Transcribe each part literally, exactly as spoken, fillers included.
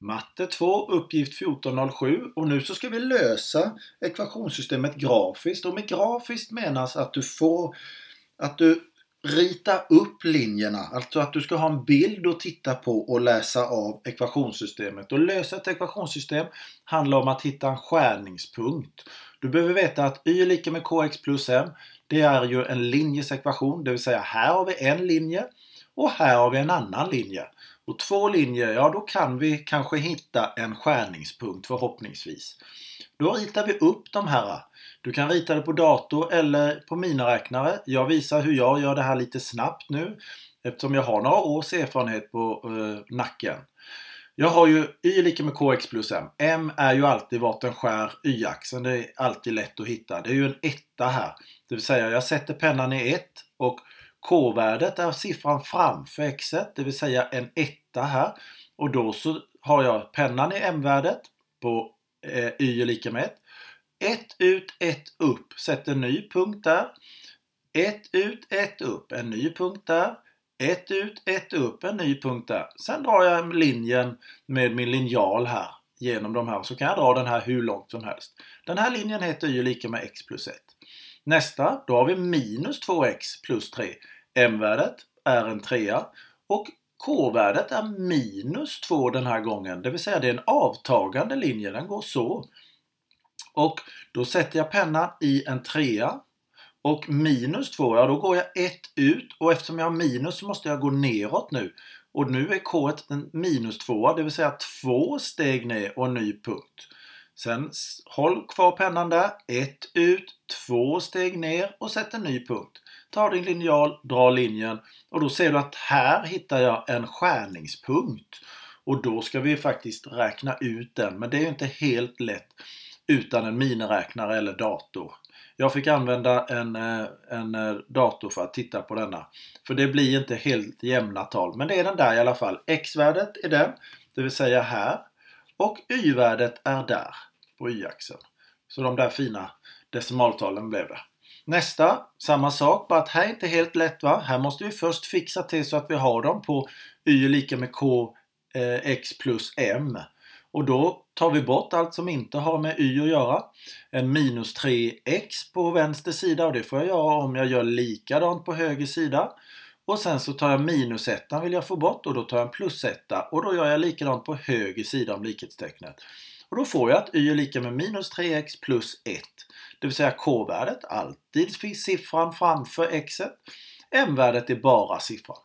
Matte två, uppgift fjorton noll sju, och nu så ska vi lösa ekvationssystemet grafiskt. Och med grafiskt menas att du får att du rita upp linjerna, alltså att du ska ha en bild att titta på och läsa av ekvationssystemet. Och lösa ett ekvationssystem handlar om att hitta en skärningspunkt. Du behöver veta att y är lika med kx plus m. Det är ju en linjes ekvation, det vill säga här har vi en linje och här har vi en annan linje. Och två linjer, ja då kan vi kanske hitta en skärningspunkt förhoppningsvis. Då ritar vi upp de här. Du kan rita det på dator eller på miniräknare. Jag visar hur jag gör det här lite snabbt nu, eftersom jag har några års erfarenhet på eh, nacken. Jag har ju y lika med kx plus m. M är ju alltid vart den skär y-axeln. Det är alltid lätt att hitta. Det är ju en etta här. Det vill säga jag sätter pennan i ett och k-värdet är siffran framför x. Det vill säga en etta här. Och då så har jag pennan i m-värdet på eh, y är lika med ett. ett ut, ett upp. Sätter en ny punkt där. ett ut, ett upp. En ny punkt där. ett ut, ett upp. En ny punkt där. Sen drar jag linjen med min linjal här genom de här. Så kan jag dra den här hur långt som helst. Den här linjen heter y lika med x plus ett. Nästa, då har vi minus två x plus tre. M-värdet är en trea. Och k-värdet är minus två den här gången. Det vill säga det är en avtagande linje. Den går så. Och då sätter jag pennan i en trea. Och minus två, ja då går jag ett ut. Och eftersom jag har minus så måste jag gå neråt nu. Och nu är k en minus två, det vill säga två steg ner och en ny punkt. Sen håll kvar pennan där. Ett ut, två steg ner och sätt en ny punkt. Ta din linjal, dra linjen. Och då ser du att här hittar jag en skärningspunkt. Och då ska vi faktiskt räkna ut den. Men det är ju inte helt lätt utan en miniräknare eller dator. Jag fick använda en, en dator för att titta på denna. För det blir inte helt jämna tal. Men det är den där i alla fall. X-värdet är den, det vill säga här. Och y-värdet är där på y-axeln. Så de där fina decimaltalen blev det. Nästa, samma sak. Bara att här är inte helt lätt va. Här måste vi först fixa till så att vi har dem på y är lika med k eh, x plus m. Och då tar vi bort allt som inte har med y att göra. En minus tre x på vänster sida och det får jag göra om jag gör likadant på höger sida. Och sen så tar jag minus ett vill jag få bort och då tar jag en plus ett och då gör jag likadant på höger sida om likhetstecknet. Och då får jag att y är lika med minus tre x plus ett. Det vill säga k-värdet alltid finns siffran framför x. M-värdet är bara siffran.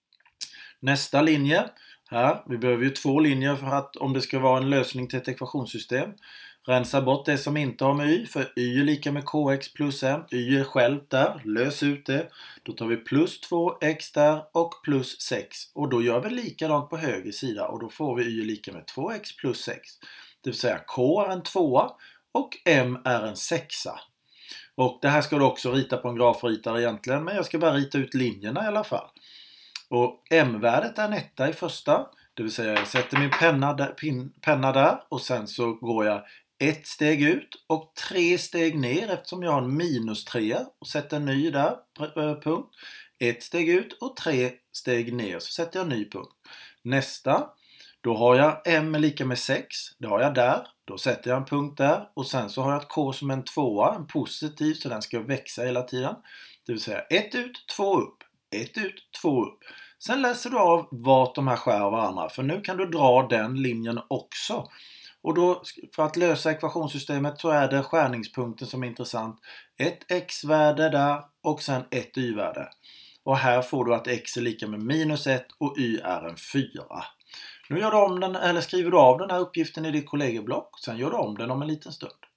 Nästa linje. Här, vi behöver ju två linjer för att om det ska vara en lösning till ett ekvationssystem. Rensa bort det som inte har med y, för y är lika med kx plus m. Y är självt där, lös ut det. Då tar vi plus två x där och plus sex. Och då gör vi likadant på höger sida och då får vi y är lika med två x plus sex. Det vill säga k är en tvåa och m är en sexa. Och det här ska du också rita på en grafritare egentligen, men jag ska bara rita ut linjerna i alla fall. Och m-värdet är en etta i första, det vill säga jag sätter min penna där, pin, penna där och sen så går jag ett steg ut och tre steg ner eftersom jag har en minus tre och sätter en ny där, punkt. Ett steg ut och tre steg ner så sätter jag en ny punkt. Nästa, då har jag m är lika med sex, det har jag där, då sätter jag en punkt där och sen så har jag ett k som en tvåa, en positiv så den ska växa hela tiden. Det vill säga ett ut, två upp. Ett ut, två upp. Sen läser du av vart de här skär varandra. För nu kan du dra den linjen också. Och då, för att lösa ekvationssystemet så är det skärningspunkten som är intressant. Ett x-värde där och sen ett y-värde. Och här får du att x är lika med minus ett och y är en fyra. Nu gör du om den, eller skriver du av den här uppgiften i ditt kollegieblock. Sen gör du om den om en liten stund.